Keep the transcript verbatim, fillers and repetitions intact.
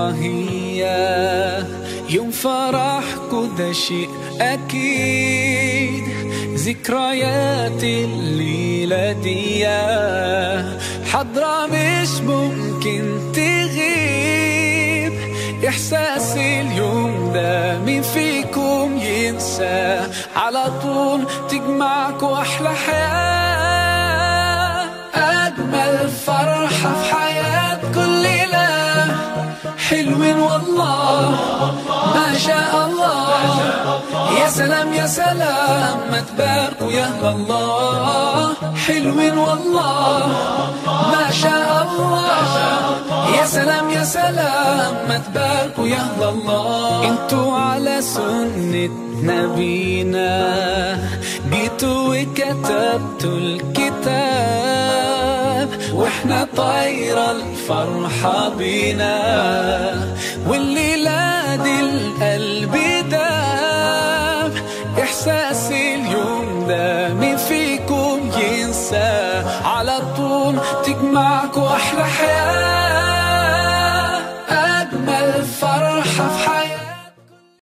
هي يوم فرحكو ده شيء أكيد، ذكريات الليلة دي حضرة مش ممكن تغيب. إحساس اليوم ده مين فيكم ينسى؟ على طول تجمعكوا أحلى حياة، أجمل فرحة في حياة كل ليلة. حلوين والله ما شاء الله، يا سلام يا سلام ما تباركوا يا الله. حلوين والله ما شاء الله، يا سلام يا سلام ما تباركوا يا الله. انتوا على سنة نبينا جيتوا وكتبتوا الكتاب، واحنا طايرة الفرحة بينا، والليلة دي القلب داب. إحساس اليوم ده مين فيكم ينسى؟ على طول تجمعكوا أحلى حياة.